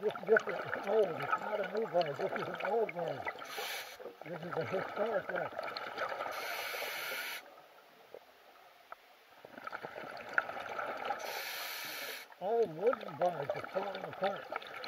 This is old. It's not a new bird. This is an old bird. This is a historic wreck. Old wooden birds are falling apart.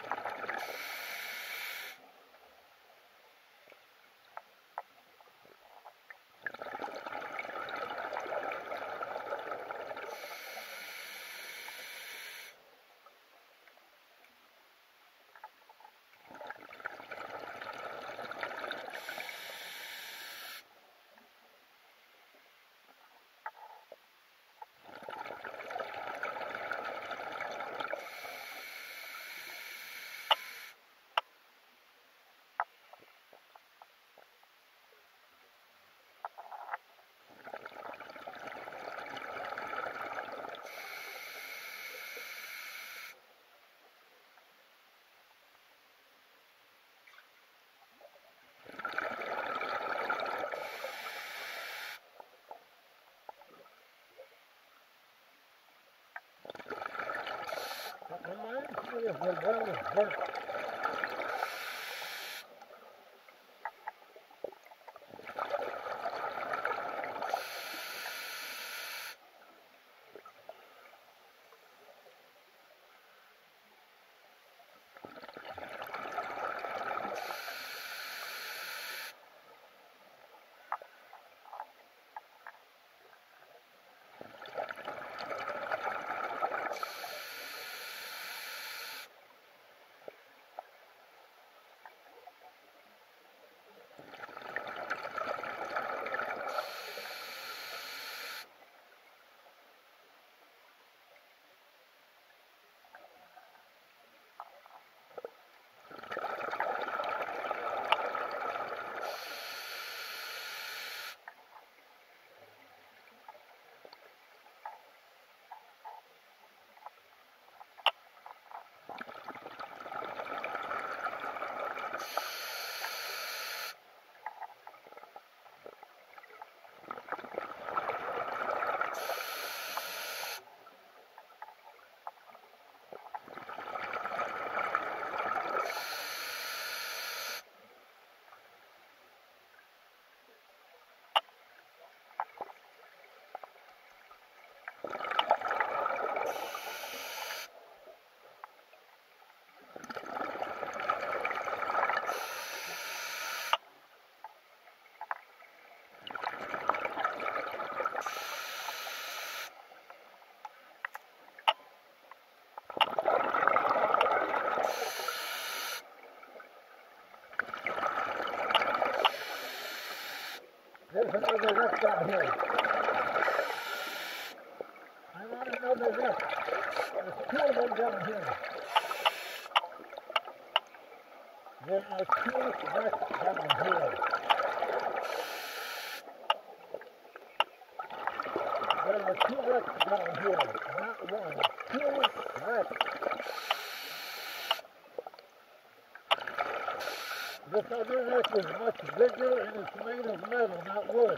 It reminds me of the well of Burke. There's another wreck down here. I want another wreck. There's two of them down here. There are two wrecks down here. There are two wrecks down here. Not one. Two wrecks. This other wreck is much bigger and it's made of metal, not wood.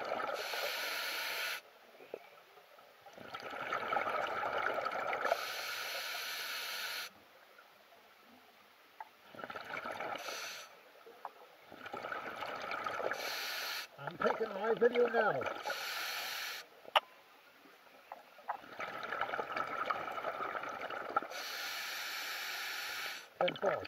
I'm taking my video now. Control.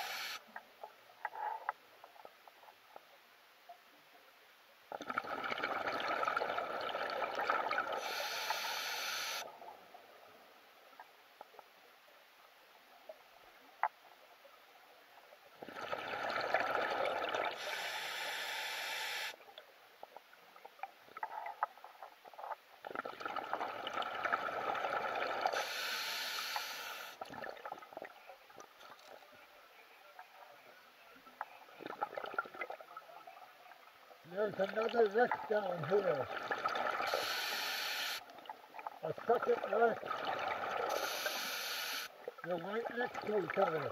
There's another wreck down here. A second wreck. They're right next to each other.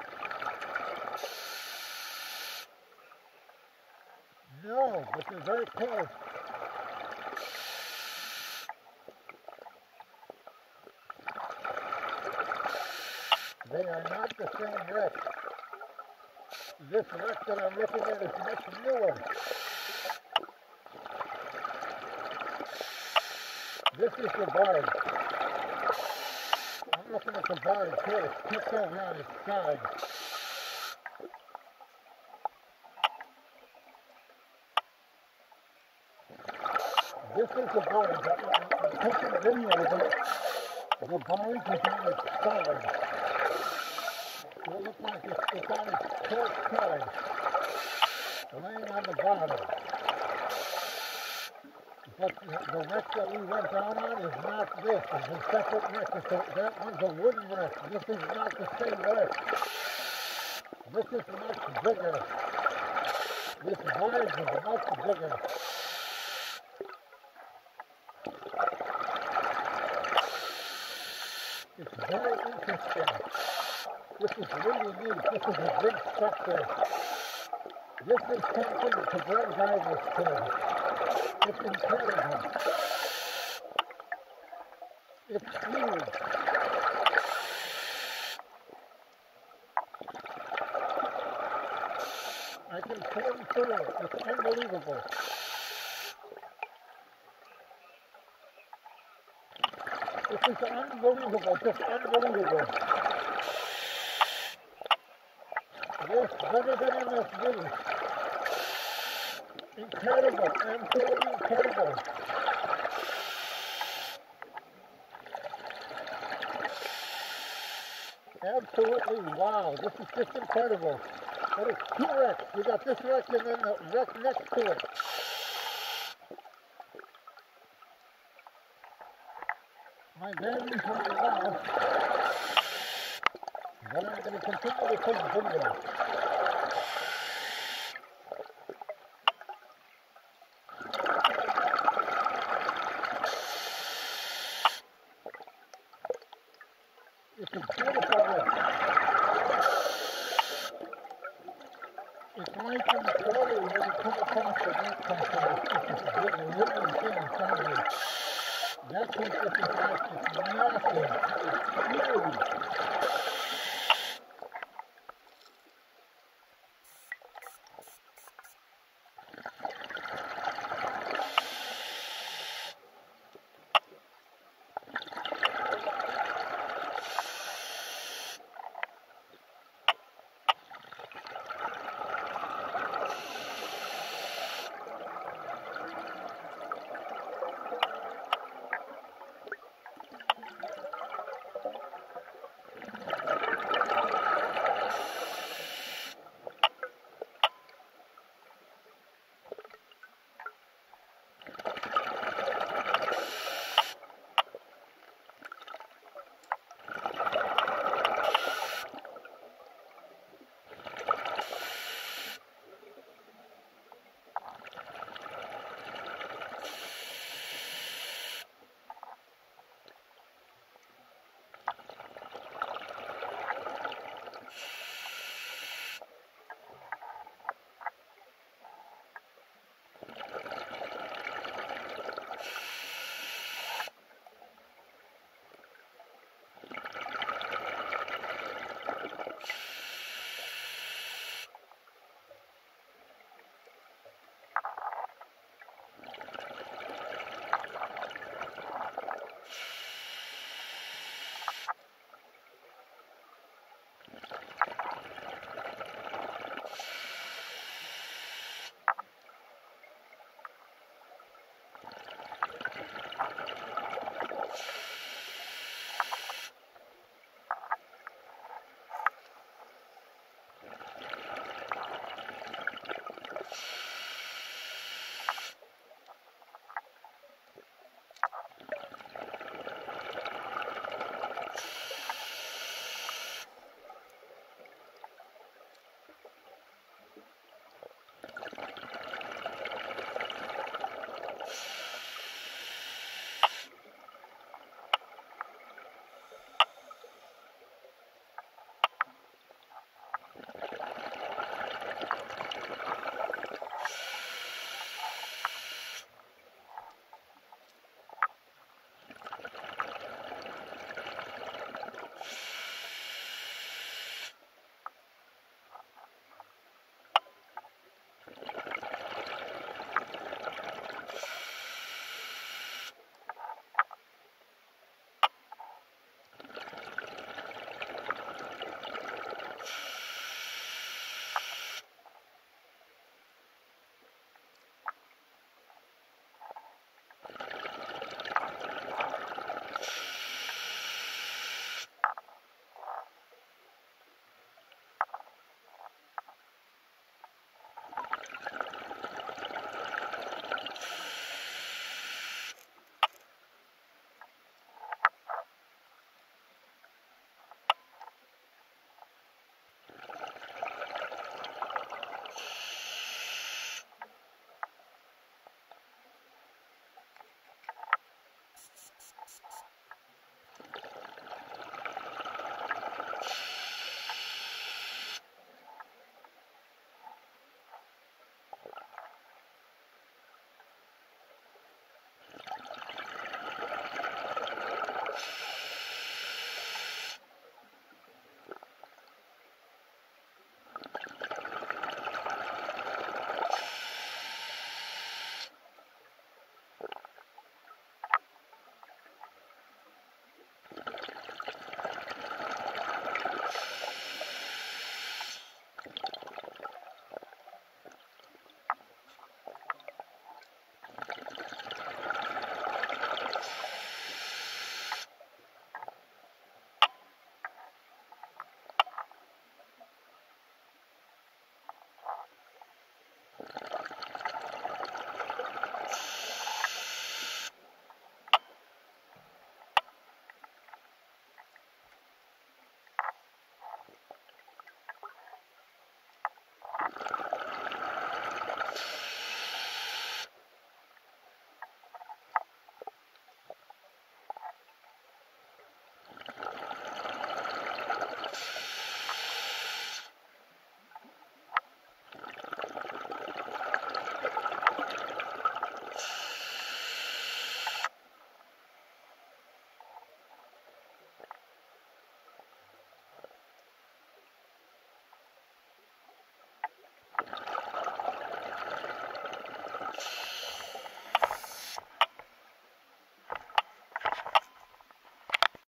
No, but they're very close. They are not the same wreck. This wreck that I'm looking at is much newer. This is the barge. I'm looking at the barge here. It's tipped over on its side. This is the barge. I'm taking a video of it. The barge is on its side. It looks like it's on its port side, laying on the bottom. But the wreck that we went down on is not this. It's a separate wreck. That one's a wooden wreck. This is not the same wreck. This is much bigger. This barge is much bigger. It's very interesting. This is really neat. This is a big structure. This is something to bring divers to. It's incredible. It's huge. I can swim through it. It's unbelievable. This is unbelievable. Just unbelievable. Yes, better than MSV. Incredible, absolutely incredible. Absolutely wow, this is just incredible. But it's two wrecks. We got this wreck and then the wreck next to it. My battery's running low. But I'm going to continue to take video. It's a beautiful wreck. It's like in the water when you come across the wreck sometimes. It's just a little thing in front of you. That's what this is like. It's massive. It's